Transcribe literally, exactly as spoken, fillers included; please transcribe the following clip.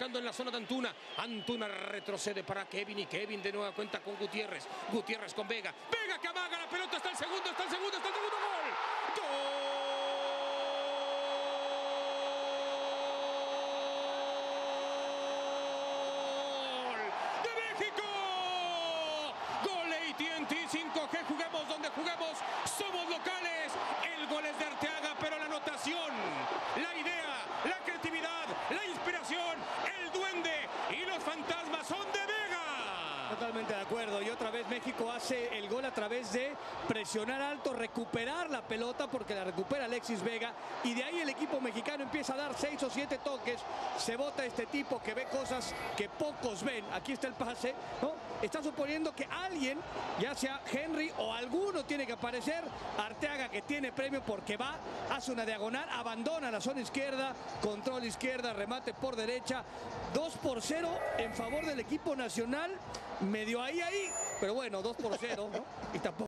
buscando en la zona de Antuna. Antuna retrocede para Kevin y Kevin de nueva cuenta con Gutiérrez. Gutiérrez con Vega. Vega que amaga la pelota. Está el segundo, está el segundo, está el segundo gol. ¡Gol! cinco G, juguemos donde juguemos, somos locales. El gol es de Arteaga, pero la anotación, la idea, la creatividad, la inspiración, el duende y los fantasmas son de Vega. Totalmente de acuerdo, y otra vez México hace el gol a través de presionar alto, recuperar la pelota porque la recupera Alexis Vega, y de ahí el equipo mexicano empieza a dar seis o siete toques. Se bota este tipo que ve cosas que pocos ven. Aquí está el pase, ¿no? Está suponiendo que alguien, ya sea Henry o alguno, tiene que aparecer. Arteaga, que tiene premio porque va, hace una diagonal, abandona la zona izquierda, control izquierda, remate por derecha. dos por cero en favor del equipo nacional. Medio ahí, ahí, pero bueno, dos por cero, ¿no? Y tampoco